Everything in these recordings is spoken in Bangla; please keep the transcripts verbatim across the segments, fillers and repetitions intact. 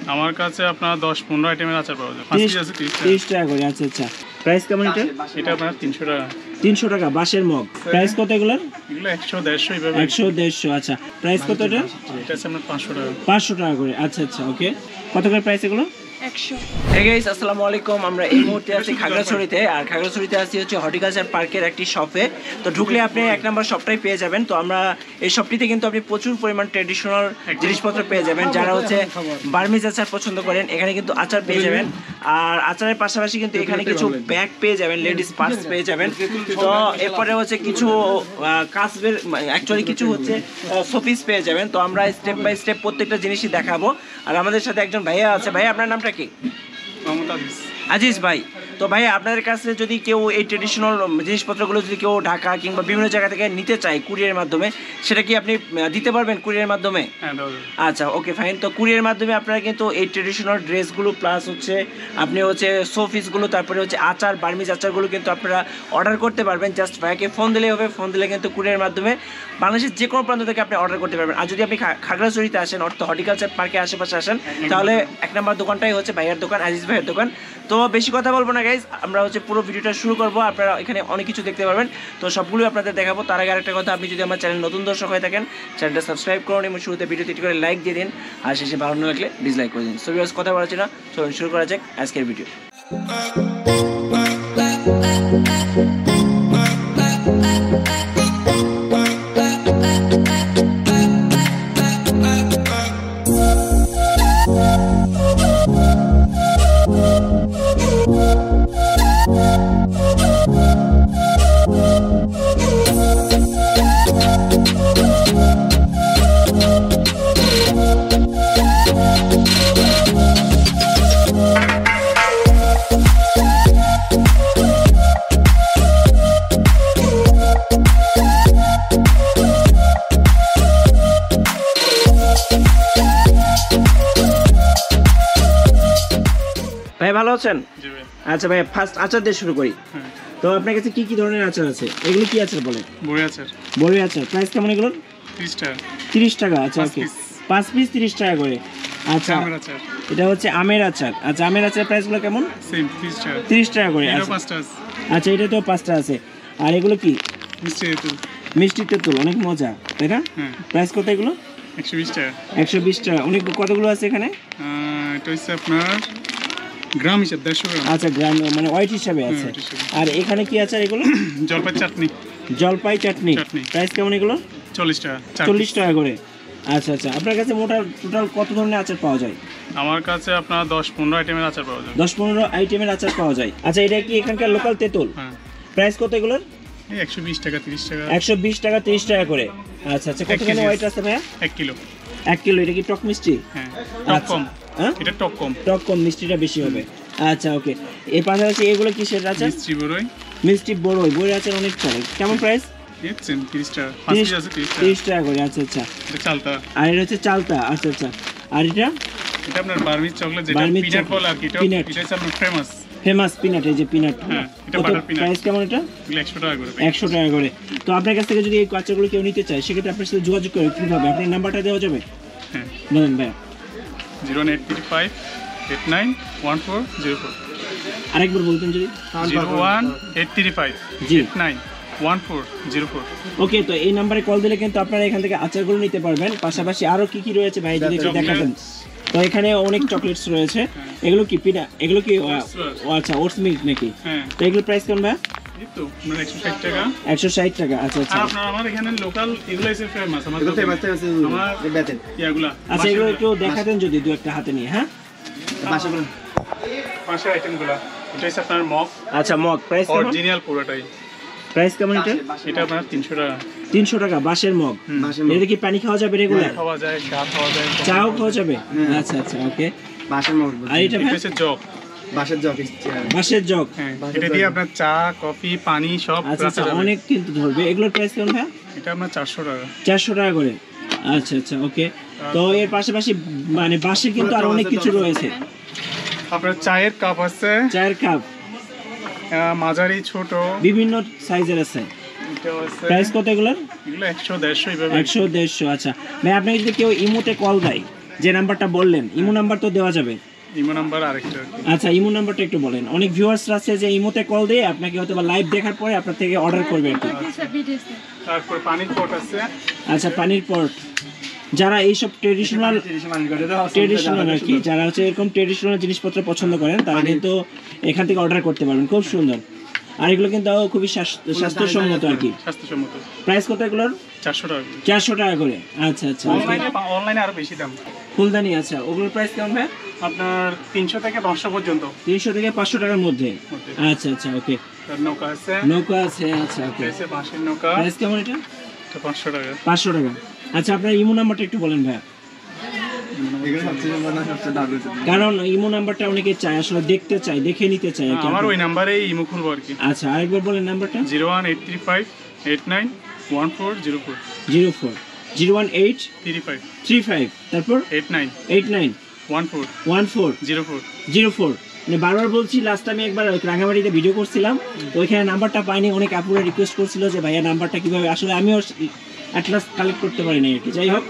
আমার কাছে আপনার দশ পনেরো আইটেমের আচার পাওয়া যায়। পাঁচ পিস আছে তিরিশ টাকা করে। আচ্ছা আচ্ছা, প্রাইস কেমন এটা? এটা আপনার তিনশো টাকা। তিনশো টাকা বাঁশের মগ। প্রাইস কত এগুলোর? এগুলো একশো দেড়শো এইভাবে। একশো দেড়শো। আচ্ছা, প্রাইস কত এটা? এটা আছে আপনার পাঁচশো টাকা। পাঁচশো টাকা করে। আচ্ছা আচ্ছা, ওকে। কত করে প্রাইস এগুলো? একশো। হে গাইস, আসসালামু আলাইকুম। আমরা এই মুহূর্তে আছি খাগড়াছড়িতে, আর খাগড়াছড়িতে আছি হচ্ছে হর্টিকালচার পার্কের একটি শপে। তো ঢুকলে আপনি এক নম্বর শপটাই পেয়ে যাবেন। তো আমরা এই শপটিতে কিন্তু আপনি প্রচুর পরিমাণ ট্রেডিশনাল জিনিসপত্র পেয়ে যাবেন। যারা হচ্ছে বার্মিজ আচার পছন্দ করেন, এখানে কিন্তু আচার পেয়ে যাবেন। আর আচারের পাশাপাশি কিন্তু এখানে কিছু ব্যাগ পেয়ে যাবেন, লেডিস পার্স পেয়ে যাবেন। তো এরপরে হচ্ছে কিছু কাসবের অ্যাকচুয়ালি কিছু হচ্ছে শোপিস পেয়ে যাবেন। তো আমরা স্টেপ বাই স্টেপ প্রত্যেকটা জিনিসই দেখাবো। আর আমাদের সাথে একজন ভাইয়া আছে। ভাইয়া, আপনার নামটা কি? আজিজ ভাই। তো ভাই, আপনাদের কাছে যদি কেউ এই ট্রেডিশনাল জিনিসপত্রগুলো যদি কেউ ঢাকা কিংবা বিভিন্ন জায়গা থেকে নিতে চায় কুরিয়ারের মাধ্যমে, সেটা কি আপনি দিতে পারবেন কুরিয়ারের মাধ্যমে? আচ্ছা, ওকে ফাইন। তো কুরিয়ারের মাধ্যমে আপনারা কিন্তু এই ট্রেডিশনাল ড্রেসগুলো প্লাস হচ্ছে আপনি হচ্ছে শোপিসগুলো, তারপরে হচ্ছে আচার, বার্মিজ আচারগুলো কিন্তু আপনারা অর্ডার করতে পারবেন। জাস্ট ভাইকে ফোন দিলেই হবে। ফোন দিলে কিন্তু কুরিয়ারের মাধ্যমে বাংলাদেশের যে কোনো প্রান্ত থেকে আপনি অর্ডার করতে পারবেন। আর যদি আপনি খাগড়াছড়িতে আসেন, অর্থাৎ হর্টিকালচার পার্কের আশেপাশে আসেন, তাহলে এক নম্বর দোকানটাই হচ্ছে ভাইয়ের দোকান, আজিজ ভাইয়ের দোকান। তো বেশি কথা বলবো না গাইজ, আমরা হচ্ছে পুরো ভিডিওটা শুরু করবো। আপনারা এখানে অনেক কিছু দেখতে পারবেন, তো সবগুলোই আপনাদের দেখাবো। তার আগে আরেকটা কথা, আপনি যদি আমার চ্যানেল নতুন দর্শক হয়ে থাকেন, চ্যানেলটা সাবস্ক্রাইব করুন এবং শুরুতে ভিডিওতে একটু করে লাইক দিয়ে দিন, আর শেষে ভালো না লাগলে ডিসলাইক করে দিন। সো ভিউয়ার্স, কথা বলাচ্ছি না, চলুন শুরু করা যাক আজকের ভিডিও। ভাই, ভালো আছেন? আচ্ছা ভাই, ফার্স্ট আচার দিয়ে শুরু করি। তো আপনার কাছে কি কি ধরনের আচার আছে? এগুলো কি আচার বলে? বড়ি আচার। বড়ি আচার। প্রাইস কেমন এগুলো? তিরিশ টাকা। তিরিশ টাকা। আচ্ছা, ওকে। পাঁচ পিস তিরিশ টাকা করে। আচ্ছা, এটা হচ্ছে আমের আচার। আচ্ছা, আমের আচার প্রাইসগুলো কেমন? সেম তিরিশ টাকা। তিরিশ টাকা করে। আচ্ছা, এটা তো পাঁচটা আছে। আর এগুলো কি? মিষ্টি তেঁতুল। মিষ্টি তেঁতুল, অনেক মজা, তাই না? প্রাইস কত এগুলো? একশো বিশ টাকা। একশো বিশ টাকা। অনেক কতগুলো আছে এখানে? এটা হচ্ছে আপনার গ্রাম হিসাবে দেড়শো গ্রাম। আচ্ছা, গ্রাম মানে ওয়েট হিসাবে আছে। আর এখানে কি আচার এগুলো? জলপাই চাটনি। জলপাই চাটনি। প্রাইস কেমন এগুলো? চল্লিশ টাকা। চল্লিশ টাকা করে। আচ্ছা আচ্ছা, আপনার কাছে মোটা টোটাল কত ধরনের আচার পাওয়া যায়? আমার কাছে আপনার দশ পনেরো আইটেমের আচার পাওয়া যায়। দশ পনেরো আইটেমের আচার পাওয়া যায়। আচ্ছা, এটা কি এখানকার লোকাল তেঁতুল? হ্যাঁ। প্রাইস কত এগুলোর? একশো বিশ টাকা, তিরিশ টাকা। একশো বিশ টাকা, তিরিশ টাকা করে। আচ্ছা আচ্ছা, কতখানি ওয়েট আছে ভাইয়া? এক কিলো। এক কিলো। এটা কি টক মিষ্টি? হ্যাঁ, টক কম। হ্যাঁ, এটা টক কম। টক কম, মিষ্টিটা বেশি হবে। আচ্ছা, ওকে। এর পাশাপাশি এগুলো কিসের আচার? মিষ্টি বড়ই। মিষ্টি বড়ই। বড়ই আচার অনেক চলে। কেমন প্রাইস? তিরিশ টাকা। তিরিশ টাকা করে। আচ্ছা আচ্ছা। চালতা। আর এটা হচ্ছে চালতা। আচ্ছা আচ্ছা। আর এটা? এটা আপনার বার্মিজ চকলেট, যেটা পিনাট বলে আর কি। এটা এটা হচ্ছে আপনার ফেমাস। ফেমাস পিনাট, এই যে পিনাট। হ্যাঁ, এটা বাটার পিনাট। প্রাইস কেমন এটা? একশো টাকা করে। একশো টাকা করে। তো আপনার কাছ থেকে যদি এই আচারগুলো কেউ নিতে চায়, সেক্ষেত্রে আপনার সাথে যোগাযোগ করে কিভাবে? আপনার নাম্বারটা দেওয়া যাবে? হ্যাঁ, বলেন ভাই। Zero eight three five eight nine one four zero four. আরেকবার বলতেন যদি। Zero one eight three five eight nine one four zero four. Okay, তো এই নাম্বারে কল দিলে কিন্তু আপনারা এখান থেকে আচারগুলো নিতে পারবেন। পাশাপাশি আরো কি কি রয়েছে ভাই যদি একটু দেখাতেন। তো এখানে অনেক চকলেটস রয়েছে। এগুলো কি পিনা? এগুলো কি? আচ্ছা, ওটস মিল্ক নাকি? হ্যাঁ। তো এগুলো প্রাইস কেমন ভাই? এই তো আপনার একশো ষাট টাকা। একশো ষাট টাকা। আচ্ছা আচ্ছা। আর আপনার আমার এখানে লোকাল এগুলো এসে ফেমাস। আমার তো ফেমাস আছে আমার বেতেন ইয়াগুলো। আচ্ছা, এগুলো একটু দেখাতেন যদি দু একটা হাতে নিয়ে। হ্যাঁ, পাঁচগুলো পাঁচটা আইটেমগুলো। এটা হচ্ছে আপনার মগ। আচ্ছা, মগ। প্রাইস কেমন? অরিজিনাল পুরোটাই। প্রাইস কেমন এটা? এটা আপনার তিনশো টাকা। তিনশো টাকা বাঁশের মগ। এটা কি পানি খাওয়া যাবে রেগুলার? খাওয়া যায়, চা খাওয়া যায়, চাও খাওয়া যাবে। আচ্ছা আচ্ছা, ওকে। বাঁশের মগ। আর এটা হচ্ছে জগ। বাঁশের জগ। বাঁশের জগ। হ্যাঁ, এটা দিয়ে আপনার চা, কফি, পানি সব আচ্ছা আচ্ছা, অনেক কিন্তু ধরবে। এগুলোর প্রাইস কেমন ভাই? এটা আপনার চারশো টাকা। চারশো টাকা করে। আচ্ছা আচ্ছা, ওকে। তো এর পাশাপাশি মানে বাঁশের কিন্তু আর অনেক কিছু রয়েছে। আপনার চায়ের কাপ আছে। চায়ের কাপ মাঝারি, ছোট, বিভিন্ন সাইজের আছে। প্রাইস কত এগুলোর? এগুলো একশো দেড়শো এইভাবে। একশো দেড়শো। আচ্ছা ভাই, আপনাকে যদি কেউ ইমোতে কল দেয়, যে নাম্বারটা বললেন, ইমো নাম্বার তো দেওয়া যাবে? ইমো নাম্বার আরেকটা। আচ্ছা, ইমো নাম্বারটা একটু বলেন। অনেক ভিউয়ার্সরা আছে যে ইমোতে কল দিয়ে আপনাকে হয়তো বা লাইভ দেখার পরে আপনার থেকে অর্ডার করবে আর কি। তারপর পানির পট আছে। আচ্ছা, পানির পট। যারা এইসব ট্রেডিশনাল ট্রেডিশনাল আর কি, যারা হচ্ছে এরকম ট্রেডিশনাল জিনিসপত্র পছন্দ করেন তারা কিন্তু এখান থেকে অর্ডার করতে পারবেন। খুব সুন্দর। আর এগুলো কিন্তু খুবই স্বাস্থ্যসম্মত আর কি। স্বাস্থ্যসম্মত। প্রাইস কত এগুলোর? চারশো টাকা। চারশো টাকা করে। আচ্ছা আচ্ছা। অনলাইনে অনলাইনে আরো বেশি দাম। ফুলদানি। আচ্ছা, ওগুলোর প্রাইস কেমন ভাই? আপনার তিনশো থেকে পাঁচশো পর্যন্ত। তিনশো থেকে পাঁচশো টাকার মধ্যে। আচ্ছা আচ্ছা, ওকে। নৌকা আছে। নৌকা আছে। আচ্ছা, ওকে। আছে বাঁশের নৌকা। প্রাইস কেমন এটা? এটা পাঁচশো টাকা। পাঁচশো টাকা। আচ্ছা, আপনার ইমো নাম্বারটা একটু বলেন ভাই। কারণ ইমো নাম্বারটা অনেকে চায়, আসলে দেখতে চায়, দেখে নিতে চায়। আমার ওই নাম্বারেই ইমো খুলবো আর কি। আচ্ছা, আরেকবার বলেন নাম্বারটা। Zero one eight three five eight nine one four zero four. Zero four zero one eight three five three five তারপর eight nine eight nine one four one four zero four zero four. মানে বারবার বলছি, লাস্ট আমি একবার রাঙামাটিতে ভিডিও করছিলাম, তো ওইখানে নাম্বারটা পাইনি। অনেক আপুরা রিকোয়েস্ট করছিল যে ভাইয়া নাম্বারটা কিভাবে, আসলে আমিও অ্যাটলাস কালেক্ট করতে পারি না আর কি। যাই হোক,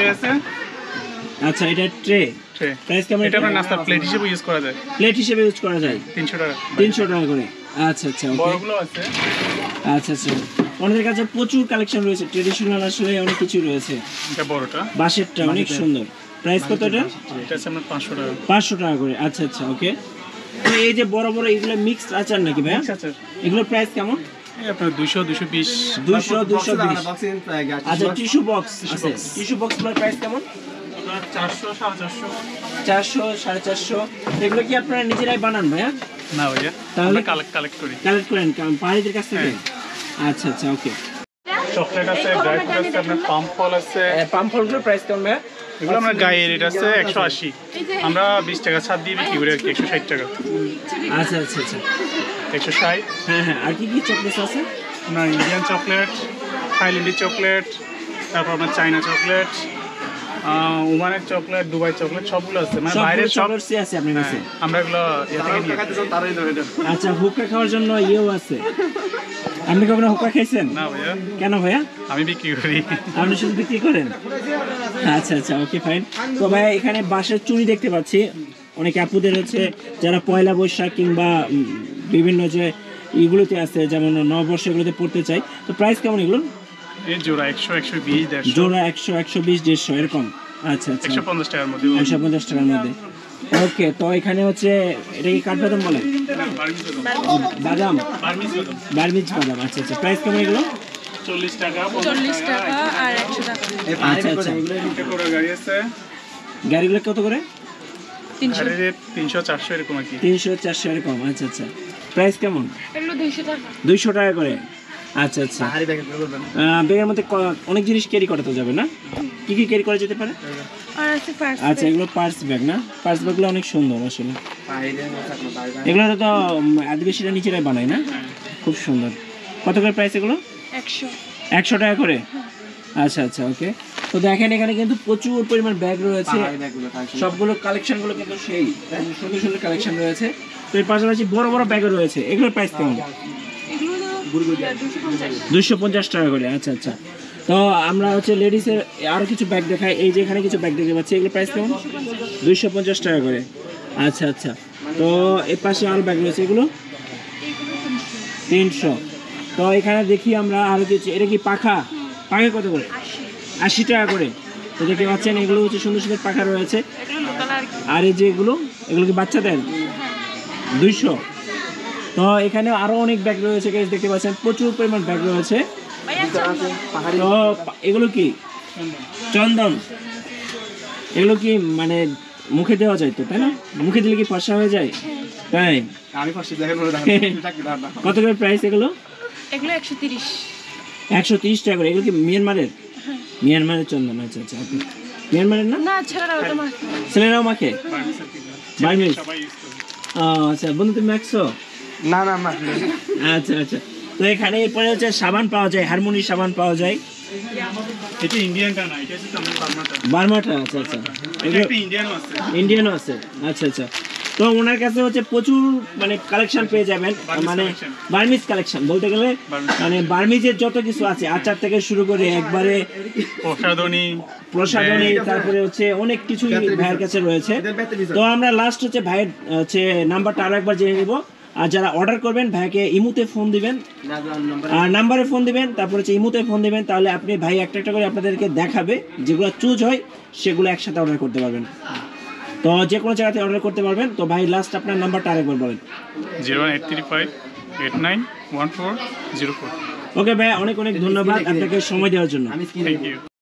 আচ্ছা, এটা ট্রে। প্রাইস কেমন? এটা আপনার নাস্তার প্লেট হিসেবে ইউজ করা যায়। প্লেট হিসেবে ইউজ করা যায়। তিনশো টাকা। তিনশো টাকা করে। আচ্ছা আচ্ছা, ওকে। বড়গুলো আছে। আচ্ছা আচ্ছা, ওনাদের কাছে প্রচুর কালেকশন রয়েছে, ট্রেডিশনাল আসলে অনেক কিছু রয়েছে। এটা বড়টা, বাঁশেরটা অনেক সুন্দর। প্রাইস কত এটা? এটা আছে আপনার পাঁচশো টাকা। পাঁচশো টাকা করে। আচ্ছা আচ্ছা, ওকে। তো এই যে বড় বড় এগুলো মিক্সড আচার নাকি ভাই? আচার। এগুলোর প্রাইস কেমন? এই আপনার দুইশো দুইশো বিশ। দুইশো দুইশো বিশ। আচ্ছা, টিস্যু বক্স আছে। টিস্যু বক্সগুলোর প্রাইস কেমন? চারশো সাড়ে চারশো। চারশো সাড়ে চারশো। এগুলো কি আপনারা নিজেরাই বানান ভাইয়া? না ভাইয়া, তাহলে কালেক্ট কালেক্ট করি। কালেক্ট করেন পাহাড়িদের কাছ থেকে? আচ্ছা আচ্ছা, ওকে। চকলেট আছে, ড্রাই ফ্রুট আছে, আপনার পাম ফল আছে। পাম ফলগুলোর প্রাইস কেমন ভাইয়া? এগুলো আমরা গায়ের রেট আছে একশো আশি, আমরা বিশ টাকা ছাড় দিয়ে বিক্রি করি আর কি, একশো ষাট টাকা। আচ্ছা আচ্ছা আচ্ছা, একশো ষাট। হ্যাঁ হ্যাঁ। আর কি কি চকলেট আছে? আপনার ইন্ডিয়ান চকলেট, থাইল্যান্ডি চকলেট, তারপর আপনার চাইনা চকলেট, ওমানের চকলেট, দুবাই চকলেট, সবগুলো আছে। মানে বাইরের চকলেট আছে আপনার কাছে? আমরা এগুলো ইয়ে থেকে নিয়ে। আচ্ছা, হুক্কা খাওয়ার জন্য ইয়েও আছে। আপনি কখনো হুক্কা খাইছেন? না ভাইয়া। কেন ভাইয়া? আমি বিক্রি করি। আপনি শুধু বিক্রি করেন? আচ্ছা আচ্ছা, ওকে, ফাইন। তো ভাইয়া, এখানে বাঁশের চুড়ি দেখতে পাচ্ছি। অনেক আপুদের হচ্ছে যারা পয়লা বৈশাখ কিংবা বিভিন্ন যে ইগুলোতে আছে, যেমন নববর্ষ, এগুলোতে পড়তে চাই। তো প্রাইস কেমন এগুলো? এই জোড়া একশো একশো বিশ দেড়শো। জোড়া একশো একশো বিশ দেড়শো এরকম। আচ্ছা আচ্ছা, একশো পঞ্চাশ টাকার মধ্যে। একশো পঞ্চাশ টাকার মধ্যে। ওকে। তো এখানে হচ্ছে এটা কি কাঠবাদাম বলে? বাদাম, বার্মিজ বাদাম। আচ্ছা আচ্ছা, প্রাইস কেমন এগুলো? চল্লিশ টাকা। চল্লিশ টাকা আর একশো টাকা। আচ্ছা আচ্ছা, গাড়ি আছে। গাড়িগুলো কত করে? তিনশো তিনশো চারশো এরকম আর কি। তিনশো চারশো এরকম। আচ্ছা আচ্ছা, প্রাইস কেমন? এগুলো দুইশো টাকা। দুইশো টাকা করে। আচ্ছা আচ্ছা। ব্যাগের মধ্যে অনেক জিনিস ক্যারি করা তো যাবে না? কি কি ক্যারি করা যেতে পারে? আর আছে পার্স। আচ্ছা, এগুলো পার্স ব্যাগ না? পার্স ব্যাগগুলো অনেক সুন্দর আসলে। এগুলো তো আদিবাসীরা নিজেরাই বানায় না? খুব সুন্দর। কত করে প্রাইস এগুলো? একশো। একশো টাকা করে। আচ্ছা আচ্ছা, ওকে। তো দেখেন, এখানে কিন্তু প্রচুর পরিমাণ ব্যাগ রয়েছে। সবগুলো কালেকশনগুলো কিন্তু সেই সুন্দর সুন্দর কালেকশন রয়েছে। তো এর পাশাপাশি বড় বড় ব্যাগও রয়েছে। এগুলোর প্রাইস কেমন? দুইশো পঞ্চাশ টাকা করে। আচ্ছা আচ্ছা। তো আমরা হচ্ছে লেডিসের আরও কিছু ব্যাগ দেখাই। এই যে এখানে কিছু ব্যাগ দেখতে পাচ্ছি, এগুলো প্রাইস কেমন? দুইশো পঞ্চাশ টাকা করে। আচ্ছা আচ্ছা। তো এর পাশে আরও ব্যাগ রয়েছে, এগুলো তিনশো। তো এখানে দেখি আমরা আরও কিছু। এটা কি পাখা? পাখা কত করে? আশি টাকা করে। তো দেখতে পাচ্ছেন, এগুলো হচ্ছে সুন্দর সুন্দর পাখা রয়েছে। আর এই যে এগুলো, এগুলো কি বাচ্চাদের? দুইশো। তো এখানে আরো অনেক ব্যাগ রয়েছে, দেখতে পাচ্ছেন প্রচুর পরিমাণ ব্যাগ রয়েছে। তো এগুলো কি? চন্দন। এগুলো কি মানে মুখে দেওয়া যায় তো, তাই না? মুখে দিলে কি ফর্সা হয়ে যায়? তাই? কত করে প্রাইস এগুলো? এগুলো একশো তিরিশ। একশো তিরিশ টাকা করে। এগুলো কি মিয়ানমারের? মিয়ানমারের চন্দন। আচ্ছা আচ্ছা, মিয়ানমারের না? না, ছেলেরাও তো মাখে। ছেলেরাও মাখে? বার্মিজ। আচ্ছা, বন্ধু তুমি মাখছো? না না না। আচ্ছা আচ্ছা। তো এখানে এরপরে হচ্ছে সাবান পাওয়া যায়, হারমোনি সাবান পাওয়া যায়। এটা ইন্ডিয়ানটা না, এটা হচ্ছে আমাদের বার্মাটা। বার্মাটা। আচ্ছা আচ্ছা, এটা ইন্ডিয়ানও আছে। ইন্ডিয়ানও আছে। আচ্ছা আচ্ছা। তো ওনার কাছে হচ্ছে প্রচুর মানে কালেকশন পেয়ে যাবেন, বার্মিজ মানে collection। বার্মিজ কালেকশন বলতে গেলে বার্মিজ। মানে বার্মিজের যত কিছু আছে আচার থেকে শুরু করে একবারে প্রসাধনী প্রসাধনী, ব্যাগ। তারপরে হচ্ছে অনেক কিছুই ভাইয়ের কাছে রয়েছে। তো আমরা লাস্ট হচ্ছে ভাইয়ের হচ্ছে নাম্বারটা আরো একবার জেনে নিব। আর যারা অর্ডার করবেন ভাইকে ইমুতে ফোন দিবেন, আর নাম্বারে ফোন দিবেন, তারপর হচ্ছে ইমুতে ফোন দিবেন, তাহলে আপনি ভাই একটা একটা করে আপনাদেরকে দেখাবে, যেগুলো চুজ হয় সেগুলো একসাথে অর্ডার করতে পারবেন। তো যে কোনো জায়গাতে অর্ডার করতে পারবেন। তো ভাই লাস্ট আপনার নাম্বারটা আরেকবার বলেন। Zero one eight three five eight nine one four zero four. Okay ভাই, অনেক অনেক ধন্যবাদ আপনাকে সময় দেওয়ার জন্য। Thank you.